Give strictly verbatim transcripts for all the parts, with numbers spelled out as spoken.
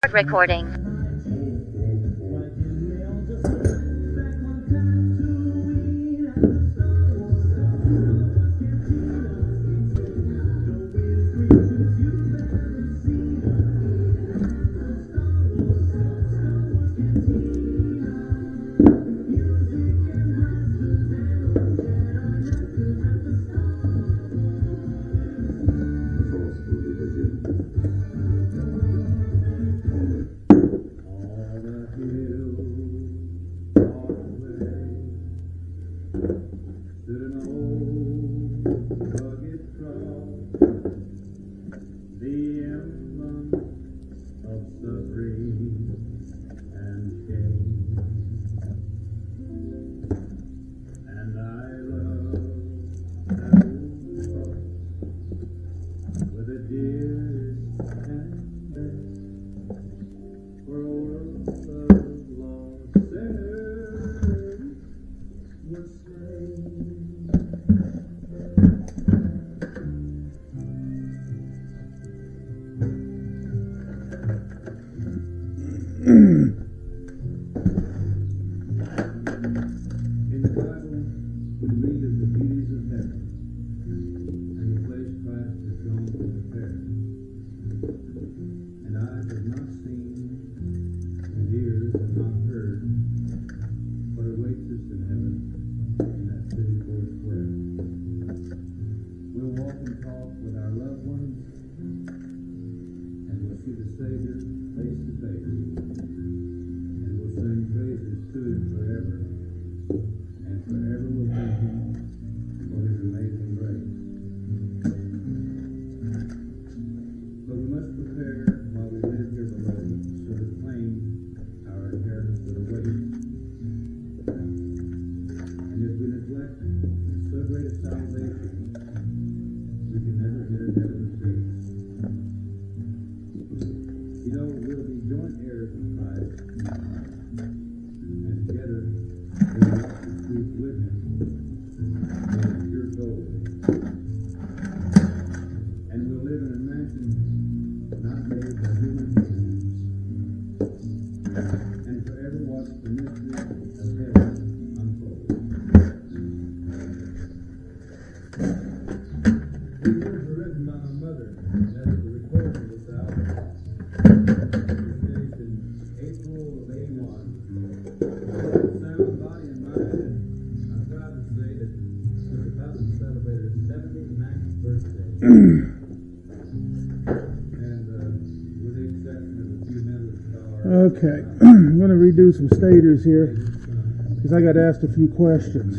Recording. Okay, I'm going to redo some stators here because I got asked a few questions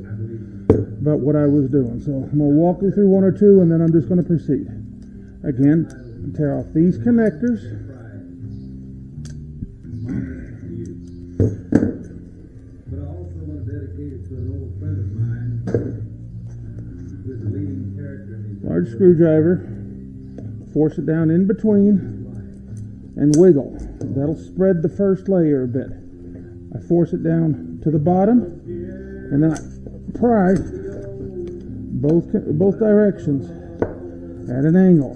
about what I was doing. So I'm going to walk you through one or two and then I'm just going to proceed. Again, tear off these connectors. Large screwdriver, force it down in between and wiggle. That'll spread the first layer a bit. I force it down to the bottom and then I pry both both directions at an angle.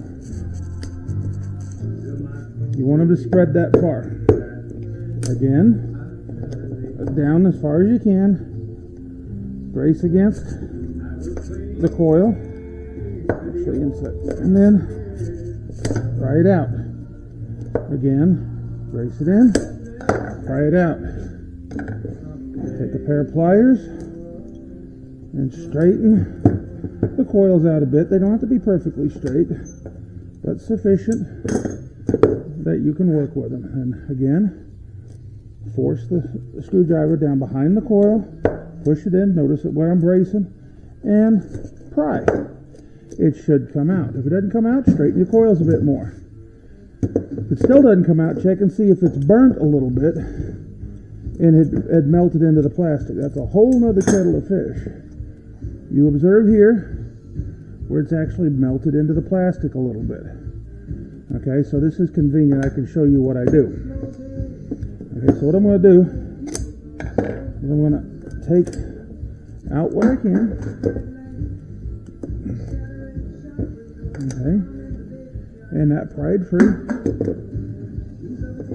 You want them to spread that far. Again, down as far as you can. Brace against the coil. Show you inside. And then pry it out. Again, brace it in, pry it out. Take a pair of pliers and straighten the coils out a bit. They don't have to be perfectly straight, but sufficient that you can work with them. And again, force the screwdriver down behind the coil, push it in, notice it where I'm bracing, and pry. It should come out. If it doesn't come out, straighten your coils a bit more. If it still doesn't come out, check and see if it's burnt a little bit and it had melted into the plastic. That's a whole nother kettle of fish. You observe here where it's actually melted into the plastic a little bit. Okay, so this is convenient. I can show you what I do. Okay, so what I'm going to do is I'm going to take out what I can. Okay, and that pried free.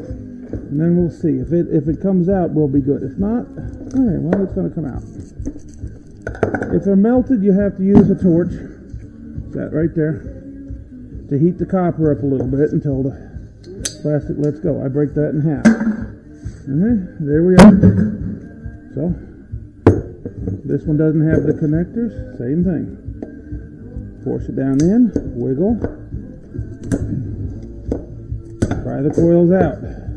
And then we'll see. If it if it comes out, we'll be good. If not, okay, well, it's going to come out. If they're melted, you have to use a torch. That right there. To heat the copper up a little bit until the plastic lets go. I break that in half. Okay, there we are. So, this one doesn't have the connectors. Same thing. Force it down in, wiggle. Pry the coils out.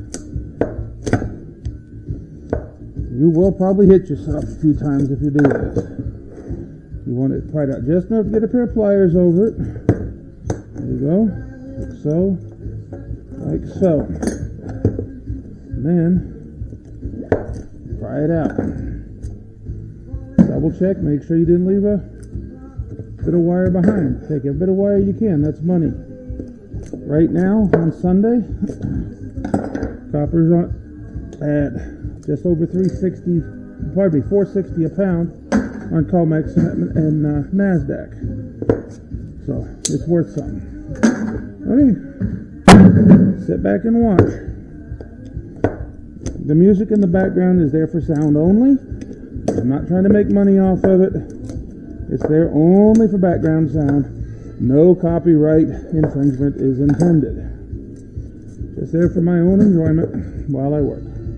You will probably hit yourself a few times if you do this. You want it pried out just enough to get a pair of pliers over it. There you go. Like so. Like so. And then pry it out. Double check, make sure you didn't leave a bit of wire behind. Take every bit of wire you can, that's money. Right now, on Sunday, copper's on at just over three sixty, pardon me, four sixty a pound on Comex and, and uh, NASDAQ. So, it's worth something. Okay, sit back and watch. The music in the background is there for sound only. I'm not trying to make money off of it. It's there only for background sound. No copyright infringement is intended. Just there for my own enjoyment while I work.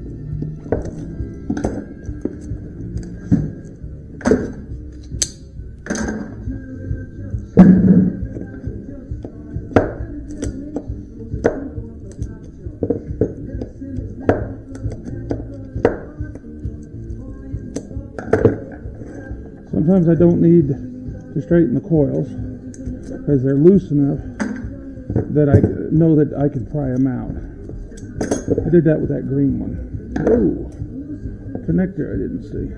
Sometimes I don't need to straighten the coils because they're loose enough that I know that I can pry them out. I did that with that green one. Oh, connector I didn't see.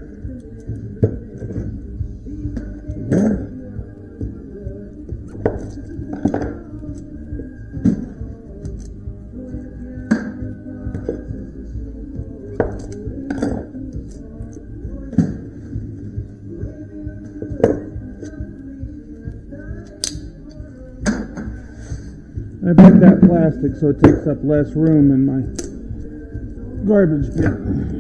Yeah. I break that plastic so it takes up less room in my garbage bin.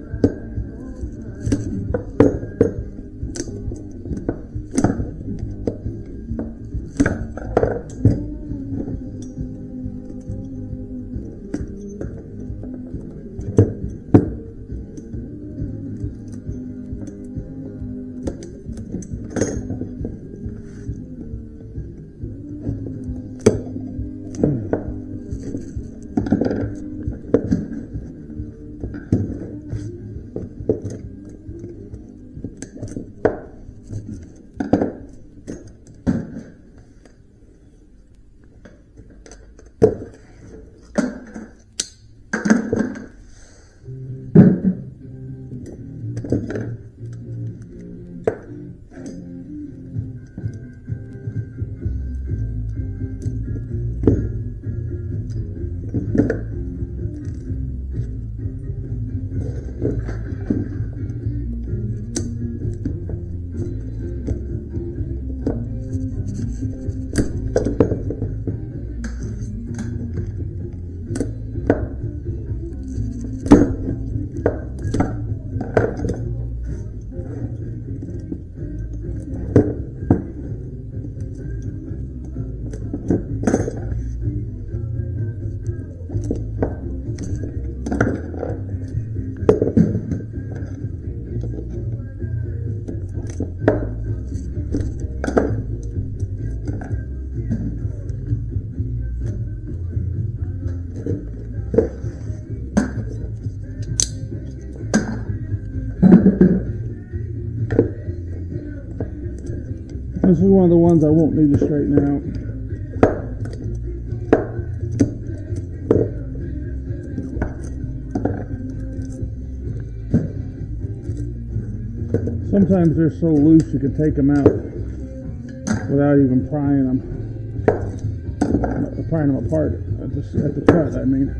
This is one of the ones I won't need to straighten out. Sometimes they're so loose you can take them out without even prying them, prying them apart at the, at the cut, I mean.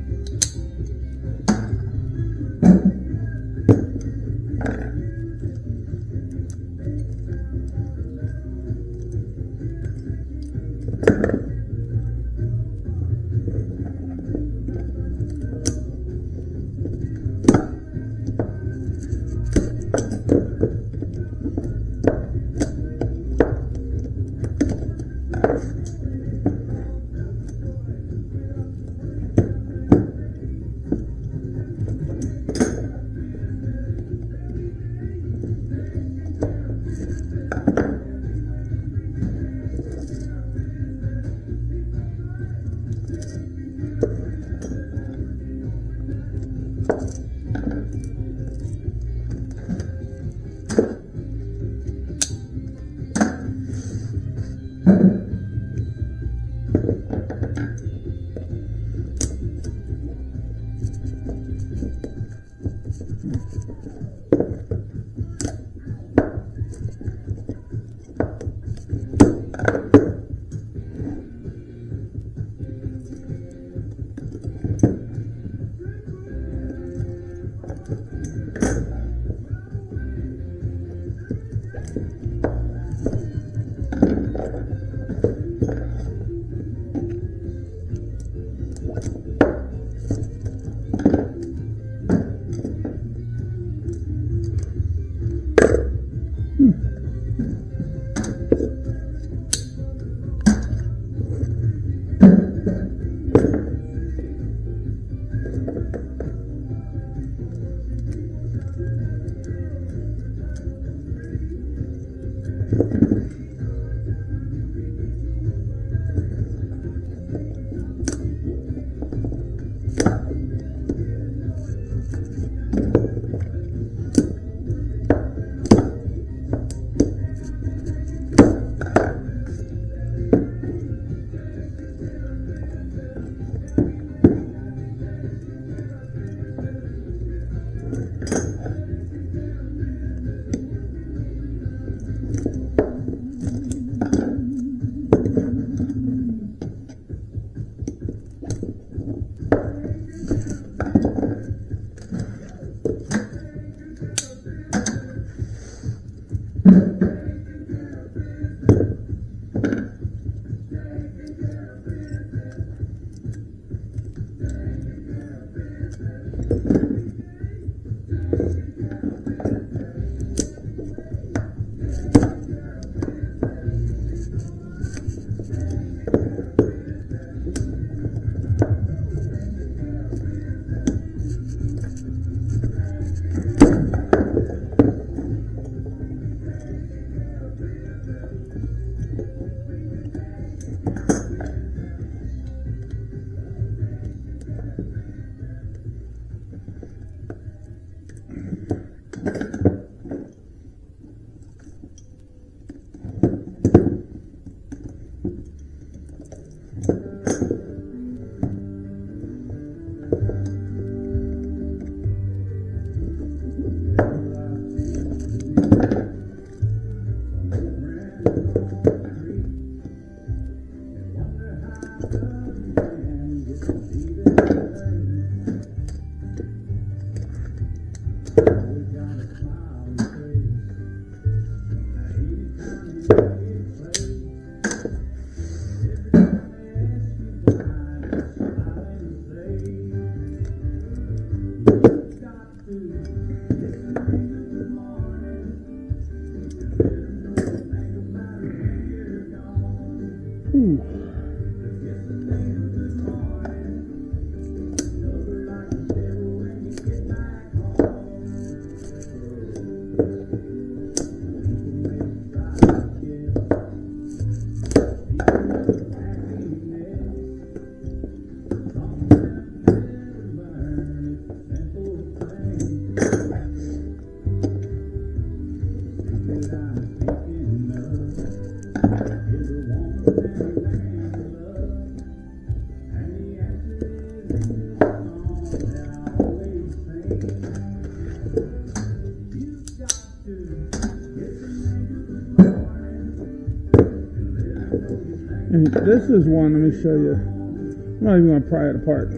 And this is one, let me show you. I'm not even going to pry it apart.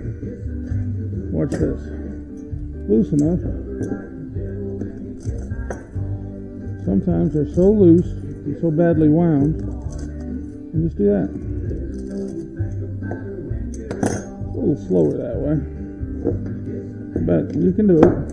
Watch this. Loose enough. Sometimes they're so loose and so badly wound. You just do that. A little slower that way. But you can do it.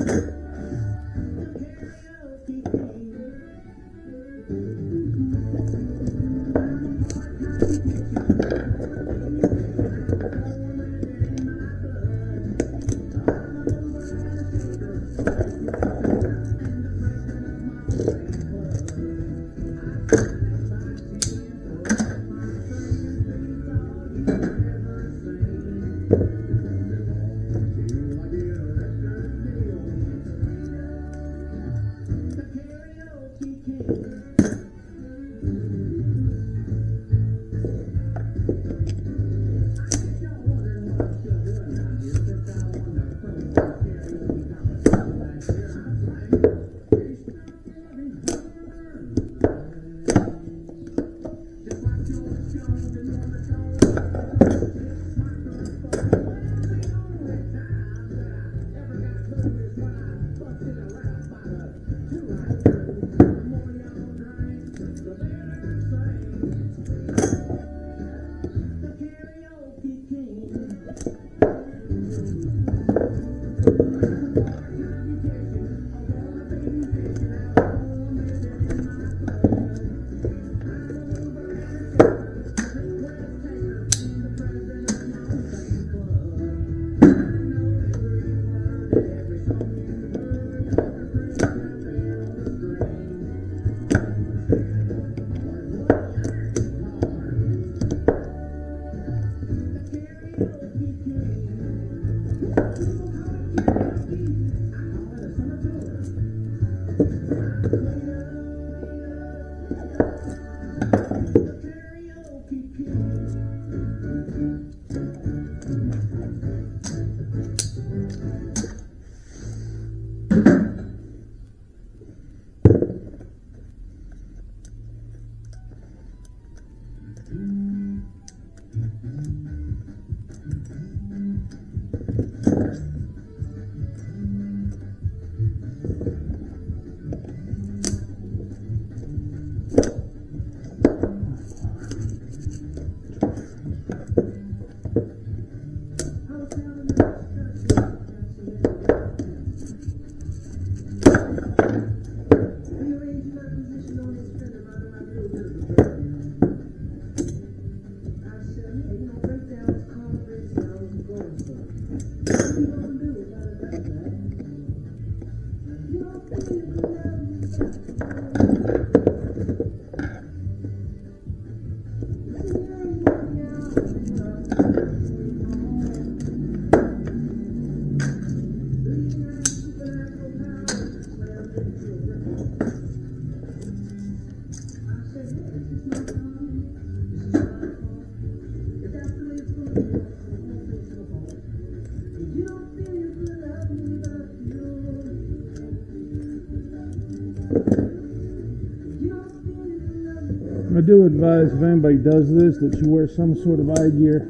I do advise if anybody does this that you wear some sort of eye gear.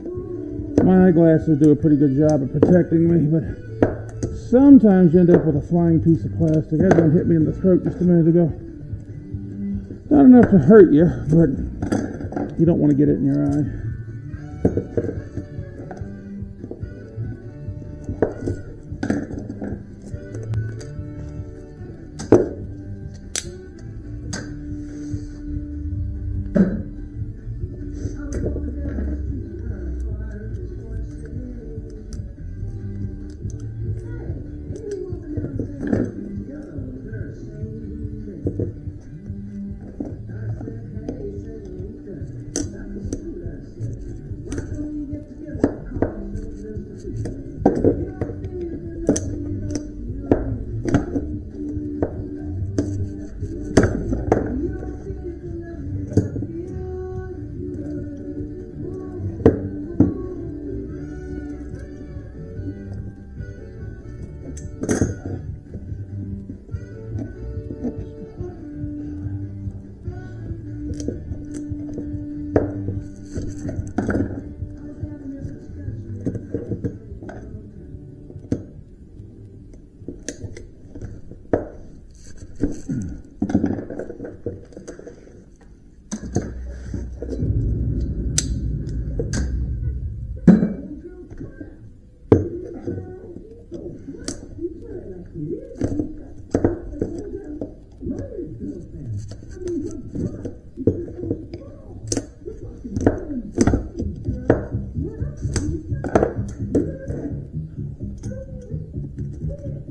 My eyeglasses do a pretty good job of protecting me, but sometimes you end up with a flying piece of plastic. I had one hit me in the throat just a minute ago. Not enough to hurt you, but you don't want to get it in your eye.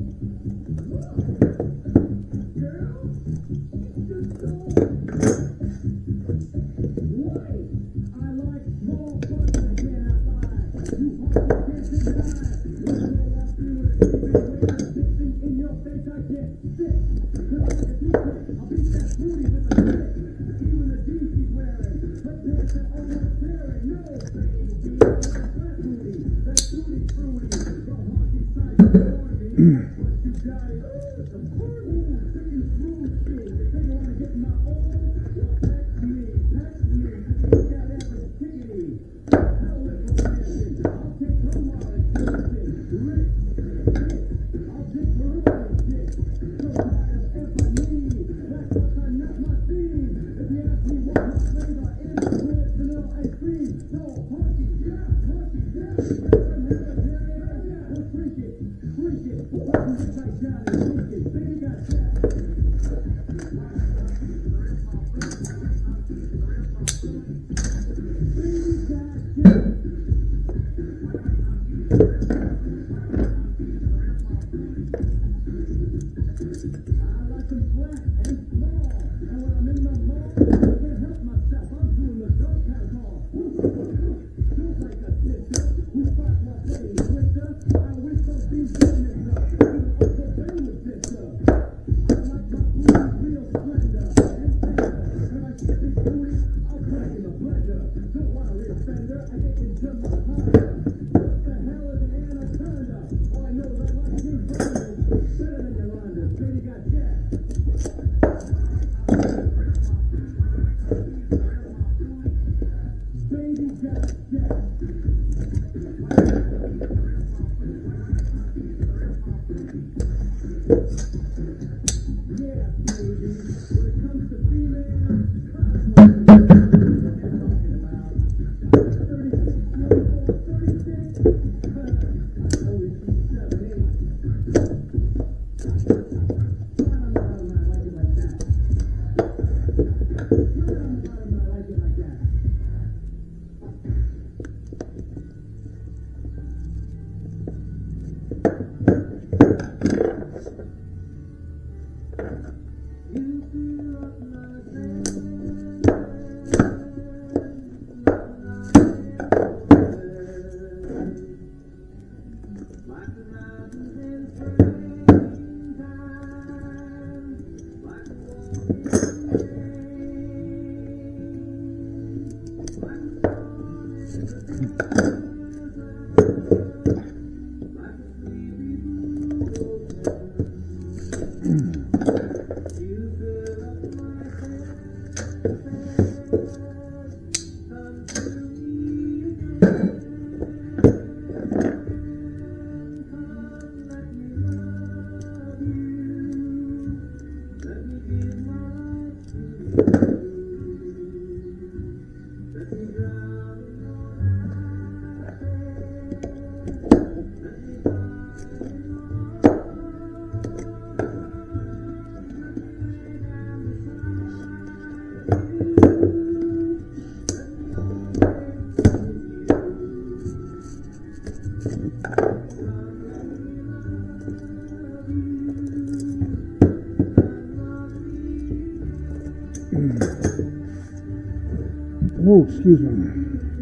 Oh, excuse me.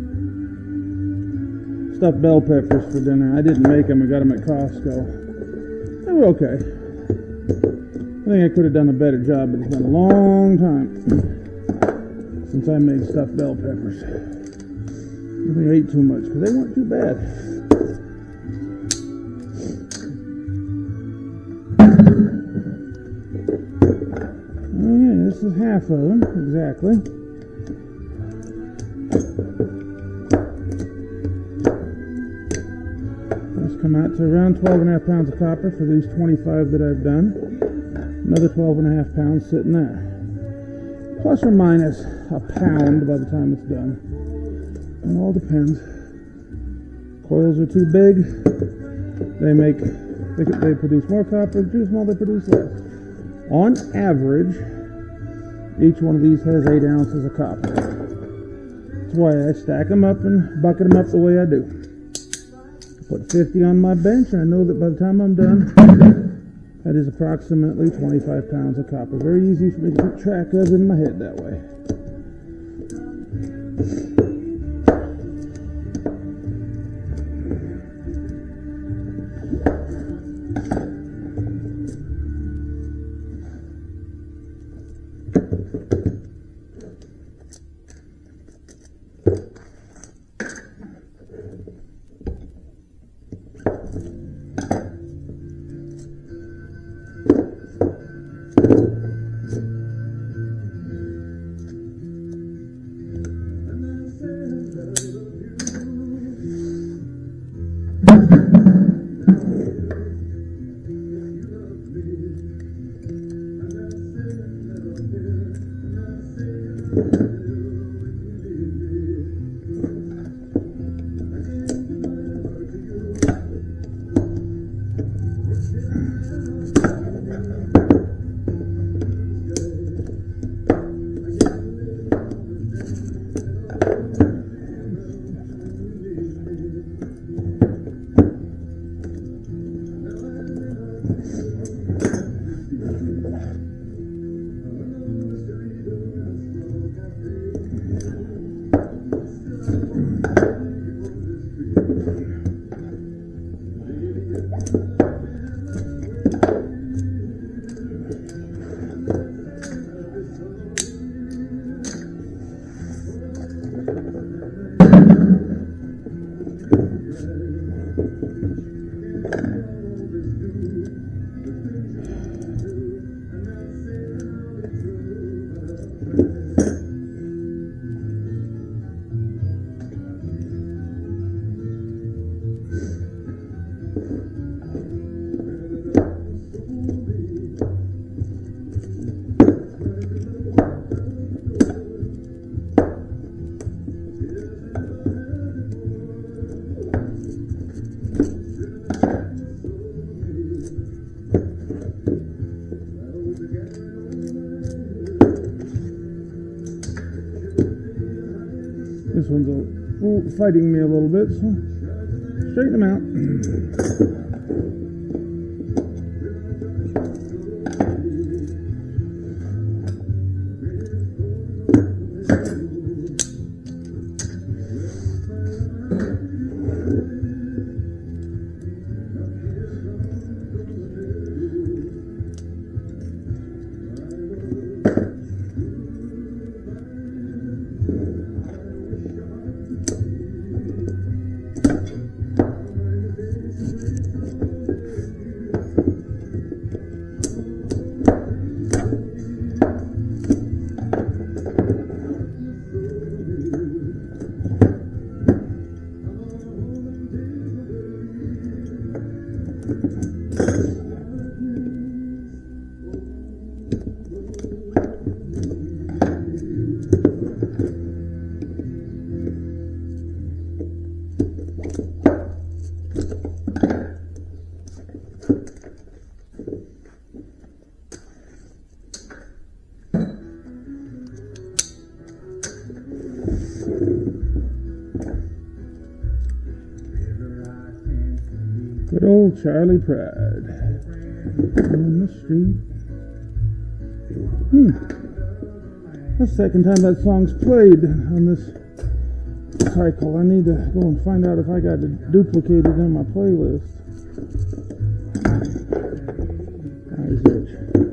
Stuffed bell peppers for dinner. I didn't make them. I got them at Costco. They were okay. I think I could have done a better job, but it's been a long time since I made stuffed bell peppers. I think I ate too much because they weren't too bad. Okay, this is half of them, exactly. Come out to around twelve and a half pounds of copper for these twenty-five that I've done. Another twelve and a half pounds sitting there. Plus or minus a pound by the time it's done. It all depends. Coils are too big, they make they, they produce more copper. Too small, they produce less. On average, each one of these has eight ounces of copper. That's why I stack them up and bucket them up the way I do. Put fifty on my bench, and I know that by the time I'm done, is approximately twenty-five pounds of copper. Very easy for me to keep track of in my head that way. This one's a, oh, fighting me a little bit, so straighten them out. Good old Charlie Pride on the street. Hmm. That's the second time that song's played on this cycle. I need to go and find out if I got it duplicated in my playlist. Eyes itch.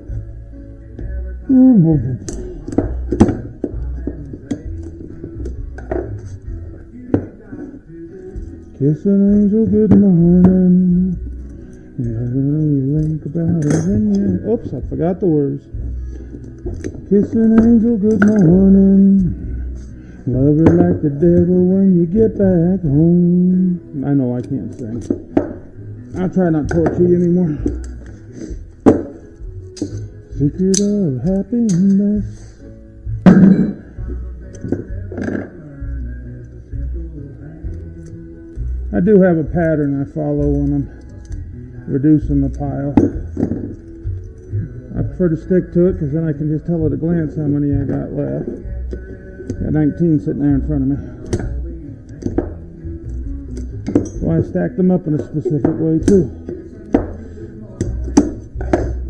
Kiss an angel good morning. You think about it when you... Oops, I forgot the words. Kiss an angel good morning. Love her like the devil when you get back home. I know I can't sing. I'll try not to torture you anymore. Secret of happiness. I do have a pattern I follow when I'm reducing the pile. I prefer to stick to it because then I can just tell at a glance how many I got left. Got nineteen sitting there in front of me. So I stack them up in a specific way too.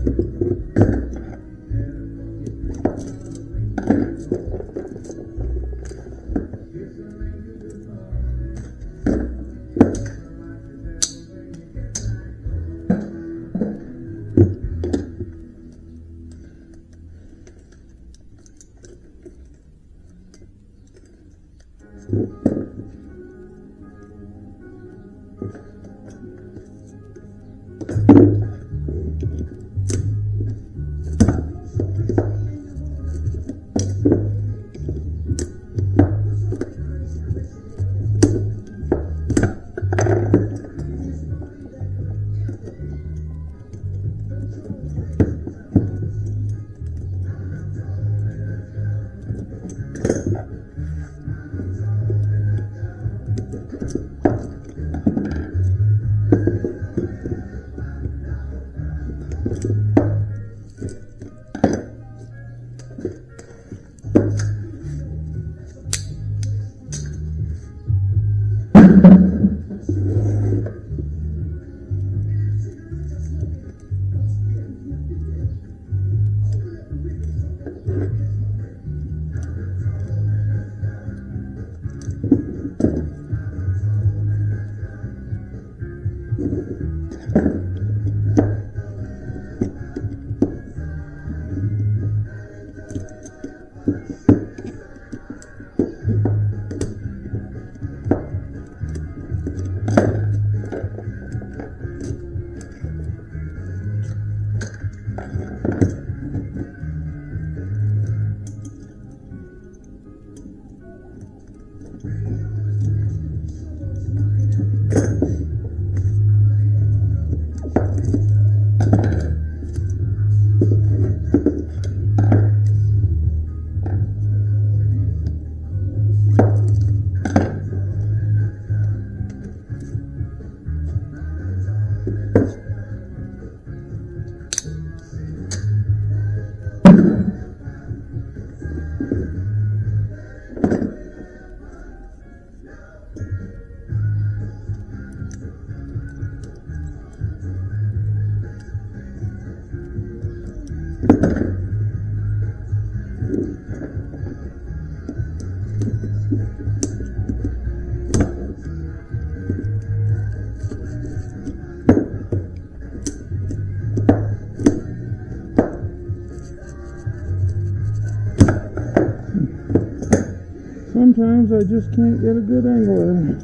Sometimes I just can't get a good angle at it.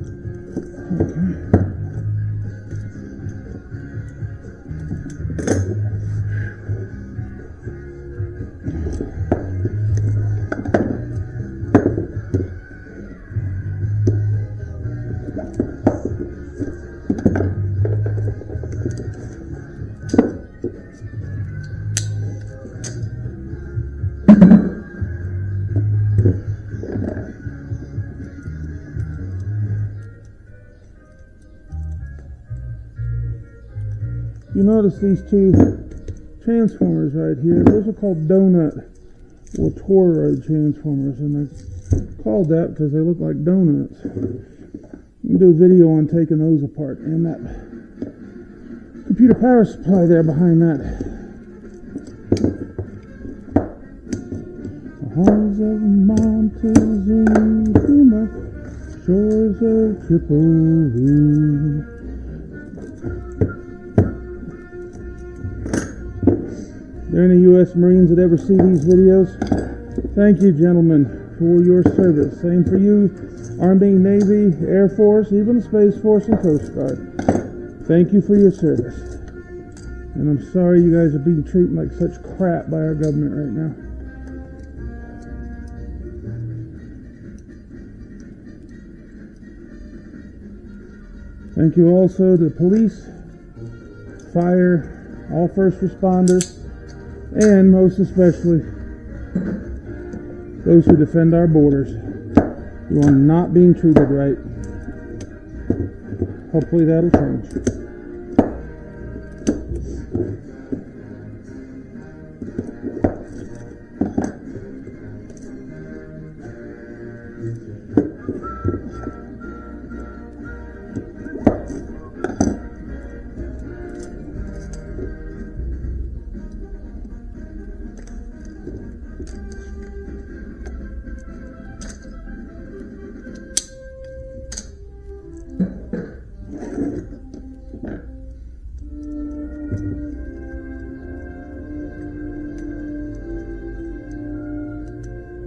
Okay. You notice these two transformers right here, those are called donut or toroid transformers, and they're called that because they look like donuts. You can do a video on taking those apart, and that computer power supply there behind that. The halls of Montezuma, shores of Tripoli. There any U S Marines that ever see these videos? Thank you, gentlemen, for your service. Same for you, Army, Navy, Air Force, even the Space Force and Coast Guard. Thank you for your service. And I'm sorry you guys are being treated like such crap by our government right now. Thank you also to police, fire, all first responders, and most especially those who defend our borders. You are not being treated right. Hopefully that'll change.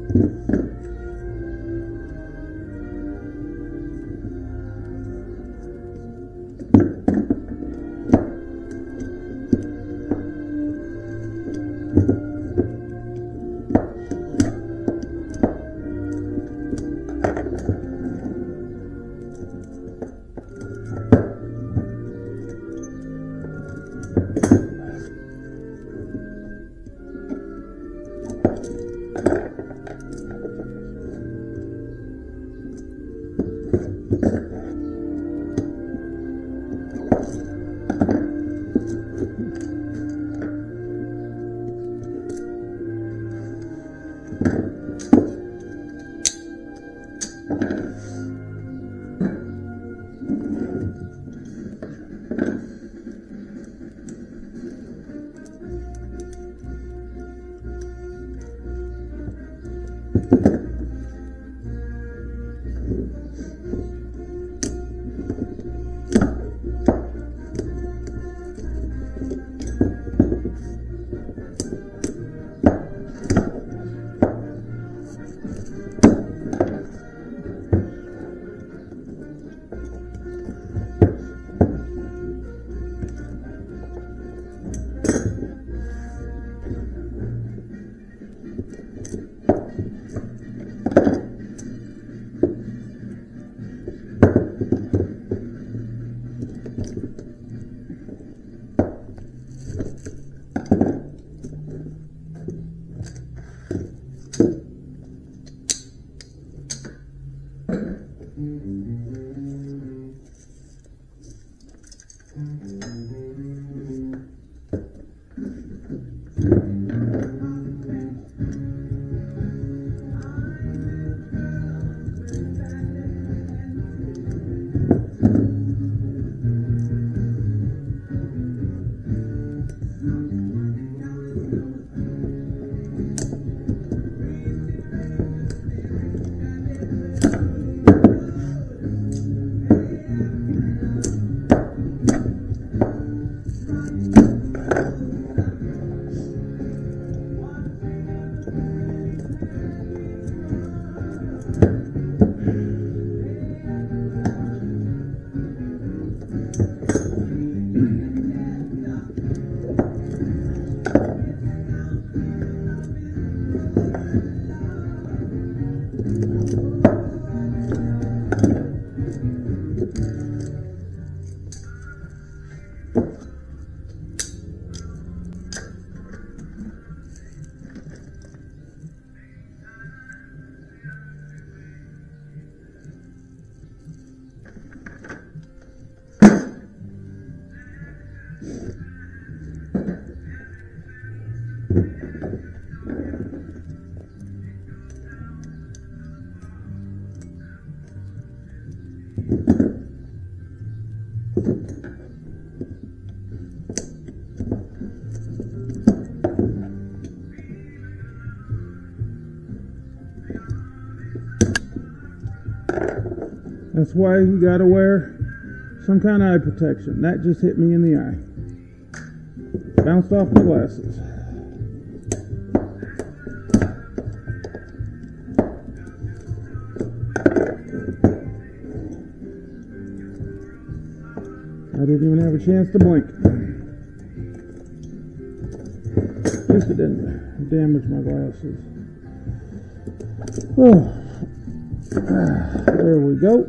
That's why you gotta wear some kind of eye protection. That just hit me in the eye. Bounced off my glasses. I didn't even have a chance to blink. At least it didn't damage my glasses. Oh. There we go.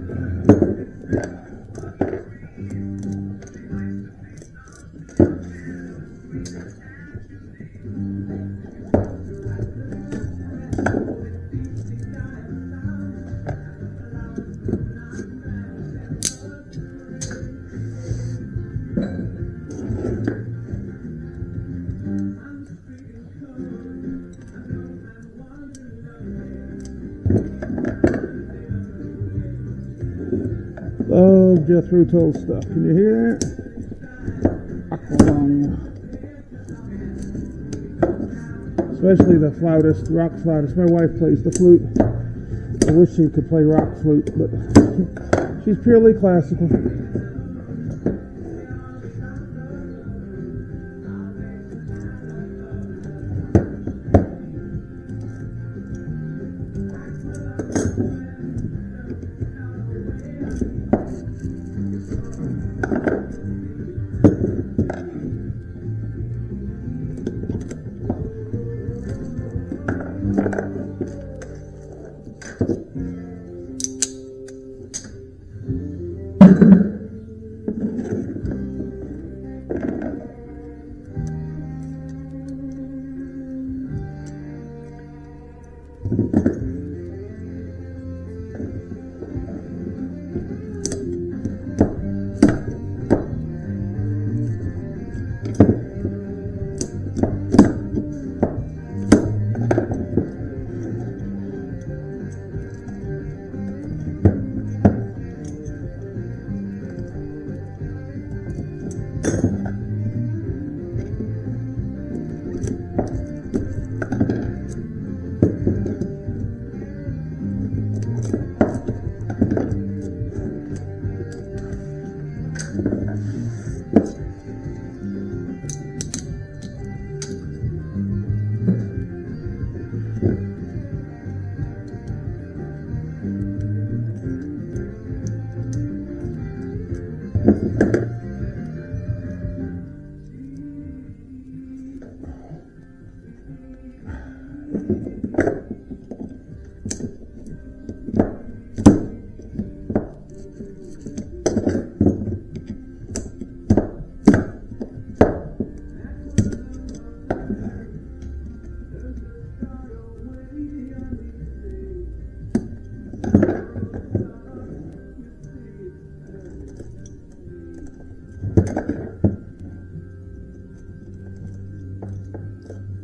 Oh, Jethro Tull stuff. Can you hear that? Especially the flautist, rock flautist. My wife plays the flute. I wish she could play rock flute, but she's purely classical.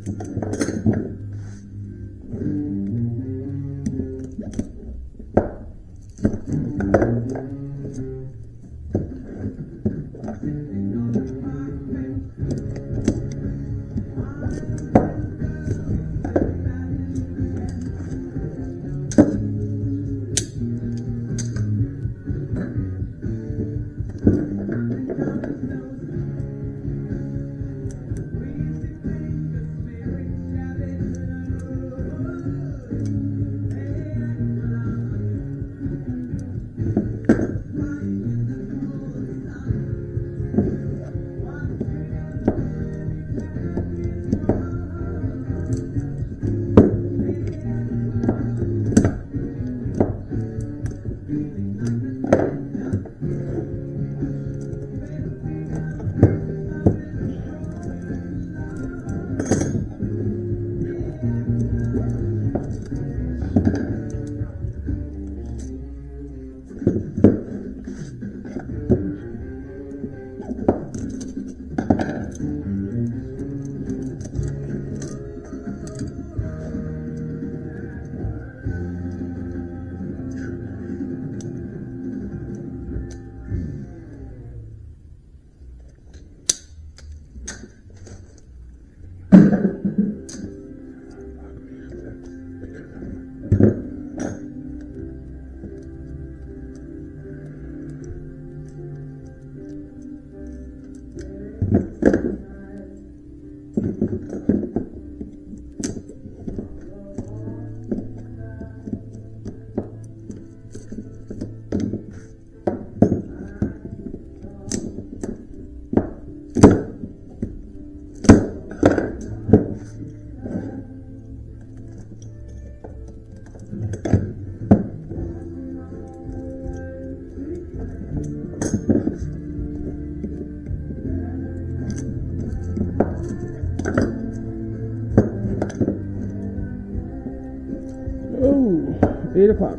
Oh, eight o'clock.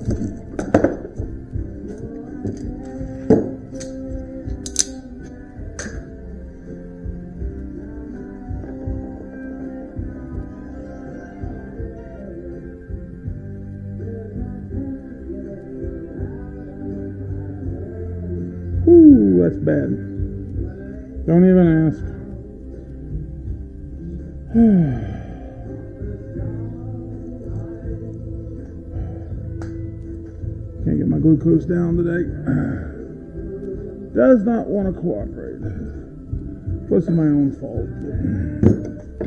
Ooh, that's bad. Don't even ask. Can't get my glucose down today. Does not want to cooperate. Plus it's my own fault.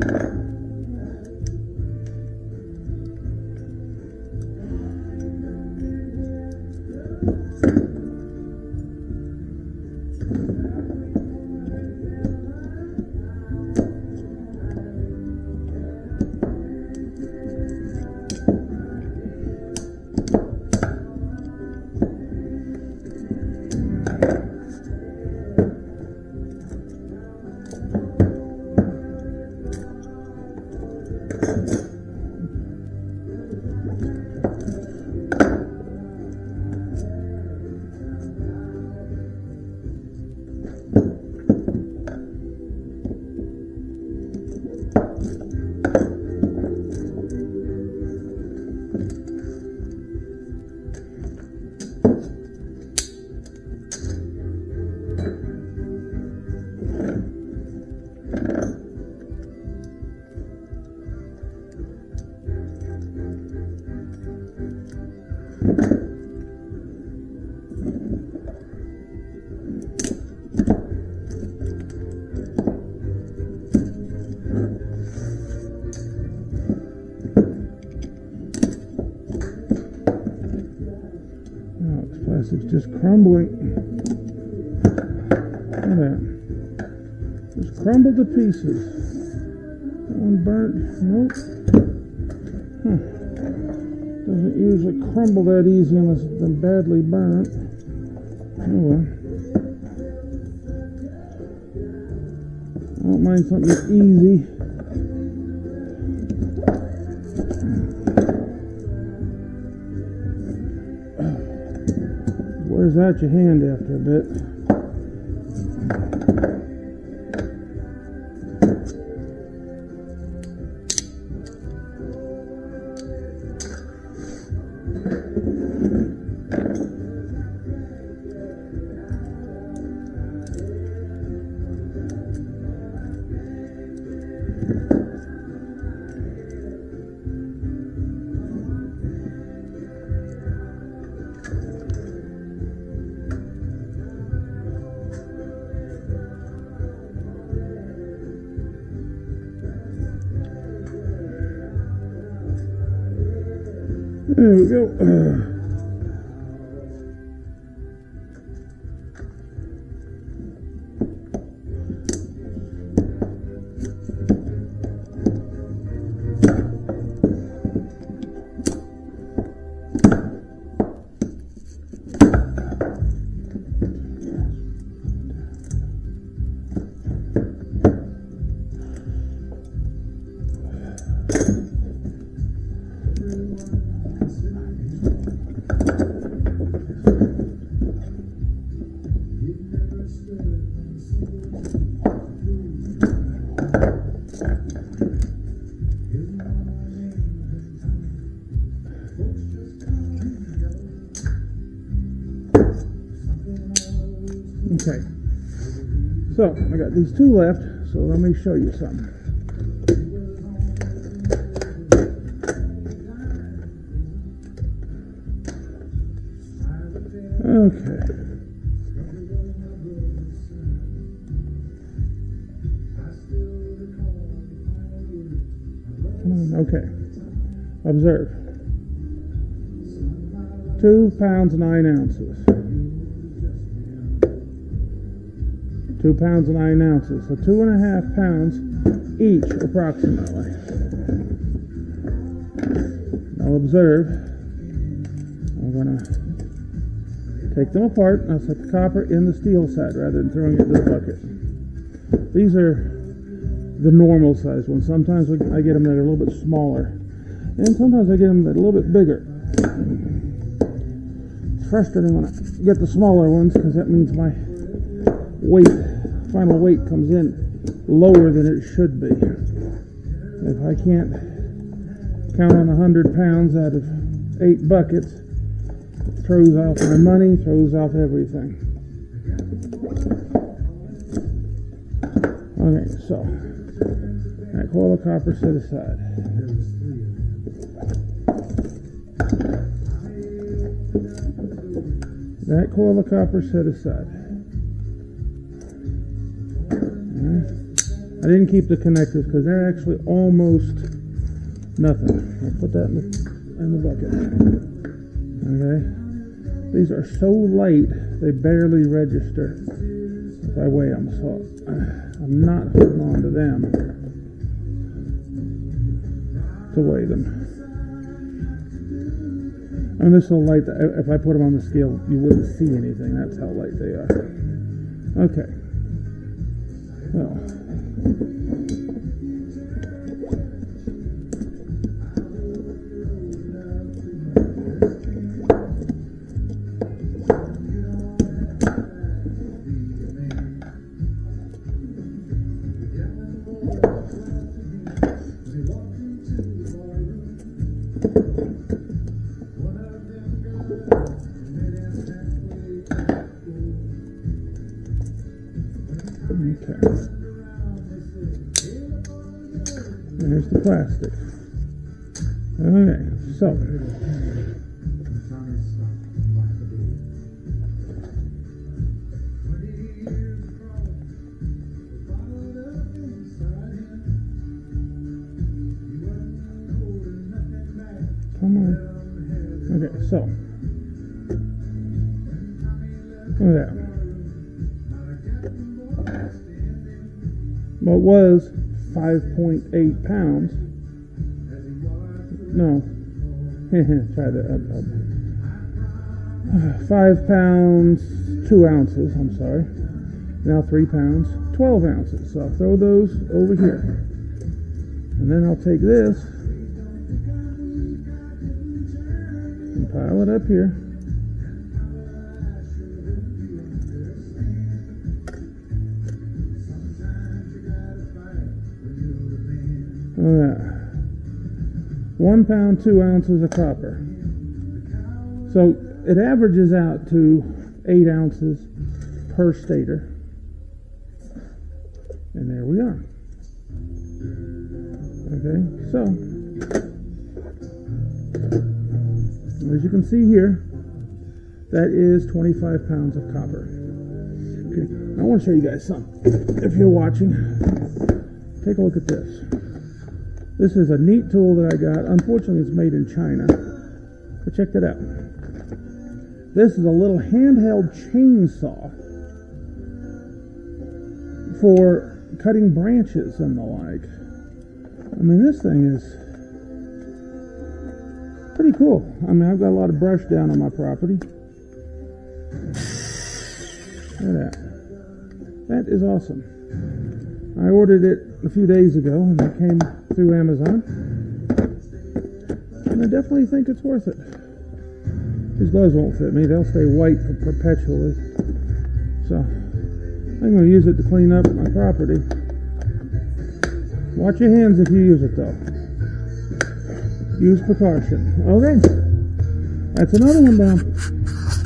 Plastic's just crumbling. Look at that. Just crumbled to pieces. That one burnt. Nope. Huh. Doesn't usually crumble that easy unless it's been badly burnt. Oh well. I don't mind something that's easy. Wears out your hand after a bit. There we go. Uh, Okay, so I got these two left, so let me show you some. Okay. Come on, okay. Observe. Two pounds, nine ounces. Two pounds and nine ounces, so two and a half pounds each, approximately. Now observe, I'm going to take them apart, and I'll set the copper in the steel side rather than throwing it into the bucket. These are the normal size ones. Sometimes I get them that are a little bit smaller, and sometimes I get them that are a little bit bigger. It's frustrating when I get the smaller ones because that means my weight, final weight comes in lower than it should be. If I can't count on a hundred pounds out of eight buckets, it throws off my money, throws off everything. Okay, so that coil of copper set aside. That coil of copper set aside. I didn't keep the connectors because they're actually almost nothing. I'll put that in the, in the bucket. Okay. These are so light they barely register if I weigh them, so I'm not holding on to them to weigh them. I mean, they're so light that if I put them on the scale, you wouldn't see anything. That's how light they are. Okay. Well. Okay. There's the plastic. Okay, so come on. Okay, so look at that. What was five point eight pounds. No. Try that. Uh, uh, five pounds, two ounces. I'm sorry. Now three pounds, twelve ounces. So I'll throw those over here. And then I'll take this and pile it up here. Alright. One pound, two ounces of copper. So it averages out to eight ounces per stator. And there we are. Okay, so as you can see here, that is twenty-five pounds of copper. Okay, I want to show you guys something. If you're watching, take a look at this. This is a neat tool that I got. Unfortunately, it's made in China. But check that out. This is a little handheld chainsaw for cutting branches and the like. I mean, this thing is pretty cool. I mean, I've got a lot of brush down on my property. Look at that. That is awesome. I ordered it a few days ago, and it came through Amazon. And I definitely think it's worth it. These gloves won't fit me. They'll stay white for perpetually. So, I'm going to use it to clean up my property. Watch your hands if you use it, though. Use precaution. Okay. That's another one down.